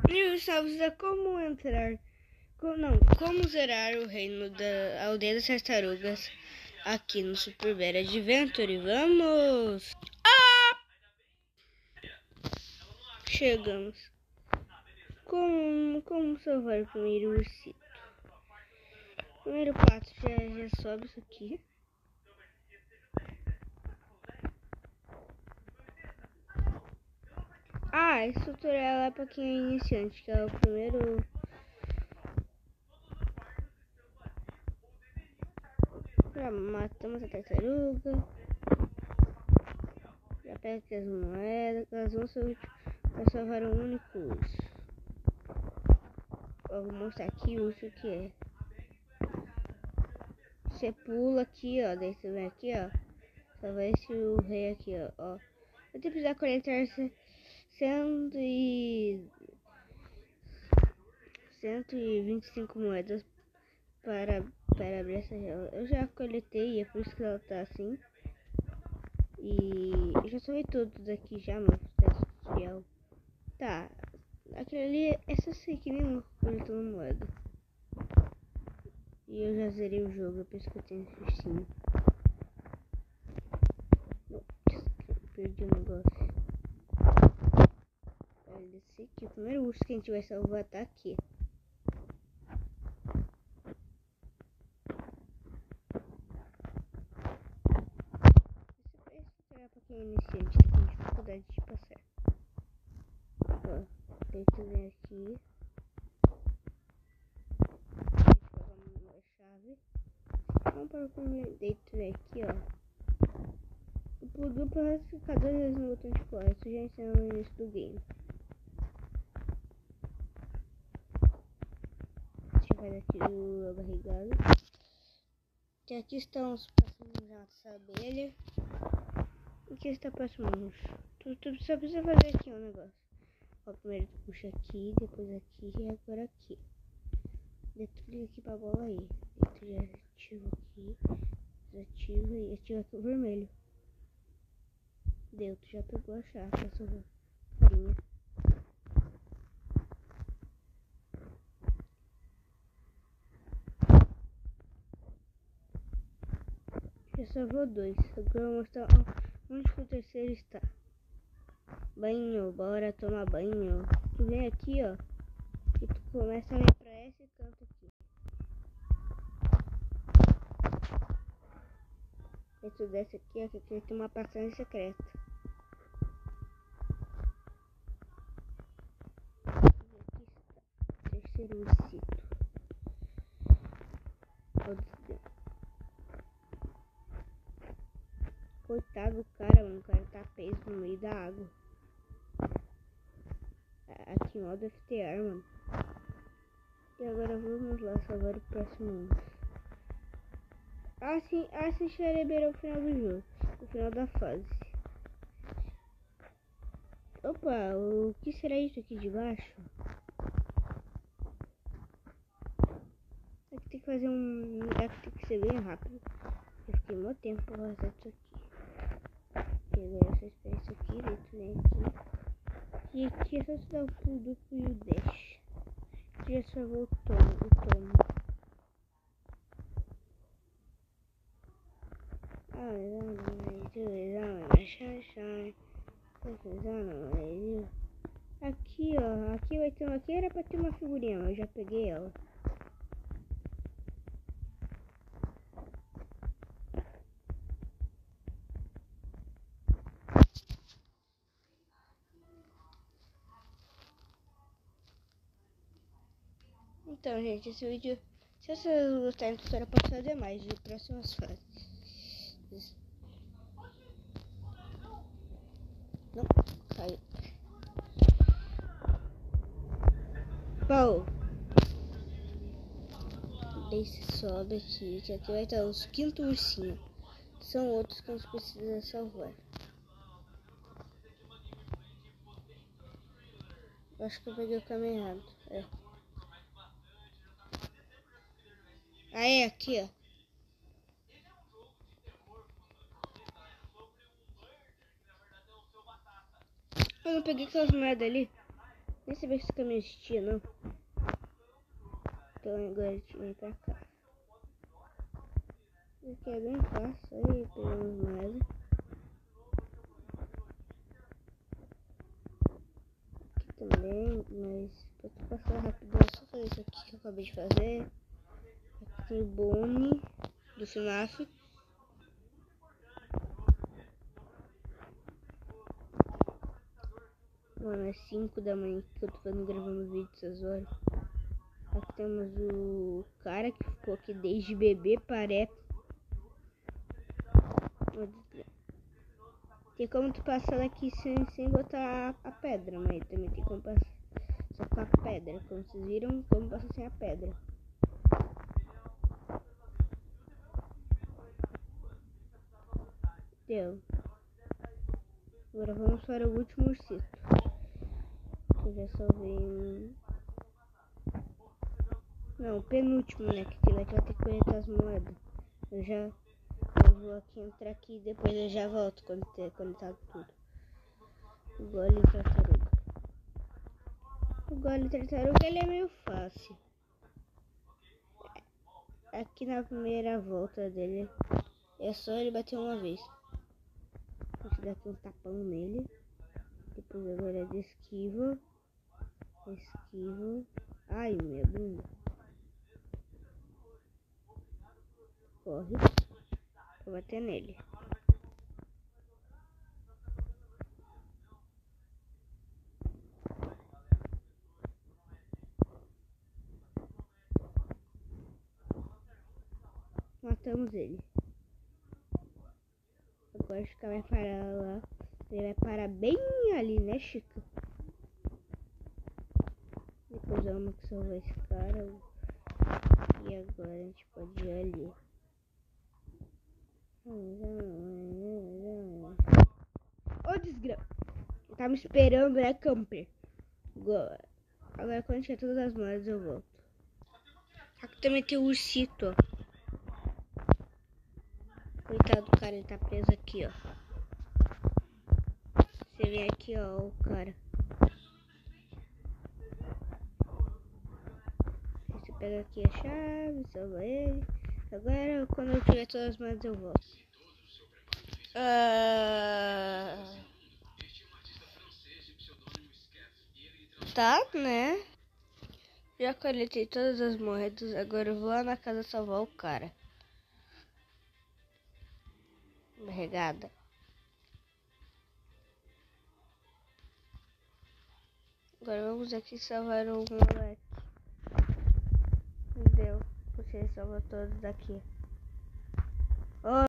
E salvos é como entrar. Como zerar o reino da aldeia das tartarugas aqui no Super Bear Adventure. Vamos! Chegamos. Como salvar o primeiro ursito? Primeiro pato já sobe isso aqui. Esse tutorial é pra quem é iniciante, que é o primeiro. Já matamos a tartaruga. Já pega aqui as moedas, que elas vão ser úteis para salvar um único urso. Vou mostrar aqui o urso que é. Você pula aqui, ó. Daí você vem aqui, ó. Salvar esse o rei aqui, ó. Eu tenho que precisar coletar 125 moedas para abrir essa jaula. Eu já coletei, é por isso que ela tá assim. E eu já salvei todos aqui já no tutorial. Tá, aquele ali é só ser que nem coletando moeda. E eu já zerei o jogo, é por isso que eu tenho esse perdi o negócio. Olha, esse aqui, o primeiro urso que a gente vai salvar tá aqui. Esse é pra quem é iniciante, tem dificuldade de passar. Ó, daí tu vem aqui. A gente pega uma chave. Vamos para o primeiro. Daí tu vem aqui, ó. O pulo duplo é ficar 2 vezes no botão de fora. Isso já ensina no início do game. Deixa eu fazer aqui a barrigada. E aqui estão os próximos jatos da abelha. E aqui está o próximo urso. Tu só precisa fazer aqui um negócio. Ó, primeiro tu puxa aqui, depois aqui e agora aqui. Daí tu clica aqui pra bola aí. Daí tu já ativa aqui, desativa e ativa aqui o vermelho. Deu, tu já pegou a chave, essa farinha. Já salvou 2. Agora eu vou mostrar onde que o terceiro está. Banho, bora tomar banho. Tu vem aqui, ó. E tu começa a vir pra esse canto aqui. Aí tu desce aqui, ó, que aqui tem uma passagem secreta. E aqui está. Terceiro ursito. Coitado do cara, mano. O cara tá preso no meio da água. Aqui em modo FTR, mano. E agora vamos lá salvar o próximo urso. Assim chegarei ao final do jogo. O final da fase. Opa, o que será isso aqui de baixo? Aqui tem que fazer um lugar que tem que ser bem rápido. Eu fiquei muito tempo pra fazer isso aqui. E agora você espera isso aqui, daí tu vem aqui. E aqui é só você dar o pulo duplo e o dash. Já salvou o tomo. Aqui, ó. Aqui vai ter uma. Aqui era pra ter uma figurinha, eu já peguei ela. Então, gente, esse vídeo. Se vocês gostarem do tutorial, eu posso fazer mais de próximas fases. Não, caiu. Bom, daí você sobe aqui, que aqui vai estar os quinto ursinho. São outros que a gente precisa salvar. Eu acho que eu peguei o caminho errado. É. Aí, aqui, ó. Eu não peguei aquelas moedas ali. Nem sabia que esse caminho existia, não. Então agora a gente vem pra cá. Isso aqui é bem fácil. Aí pegamos moeda. Aqui também, mas pra tu passar rápido é só fazer isso aqui que eu acabei de fazer. Aqui tem o Bonnie do FNAF. Mano, é 5 da manhã que eu tô gravando vídeo essas horas. Aqui temos o cara que ficou aqui desde bebê, parece. Tem como tu passar daqui sem botar a pedra, mas também tem como passar só com a pedra. Como vocês viram, como passar sem a pedra. Deu. Agora vamos para o último ursito. Eu já salvei um... Não, o penúltimo, né? Que vai ter que coletar as moedas. Eu vou aqui entrar aqui e depois eu já volto quando ter coletado tudo. O Golem Tartaruga. O Golem Tartaruga ele é meio fácil. Aqui na primeira volta dele é só ele bater uma vez. Deixa eu dar aqui um tapão nele. Depois agora é de esquiva. Esquiva. Ai, minha bunda. Corre. Vou bater nele. Matamos ele. Agora acho que vai parar lá. Ele vai parar bem ali, né, Chico? Depois vamos salvar esse cara. E agora a gente pode ir ali. Ô, desgraça. Eu tava me esperando, né, camper? Agora quando tiver todas as moedas eu volto. Aqui também tem o ursito, ó. Coitado do cara, ele tá preso aqui, ó. Você vê aqui, ó, o cara. Você pega aqui a chave, salva ele. Agora, quando eu tiver todas as moedas, eu volto. Tá, né? Já coletei todas as moedas, agora eu vou lá na casa salvar o cara. Barregada. Agora vamos aqui salvar o moleque. Deu. Você salva todos daqui. Oh.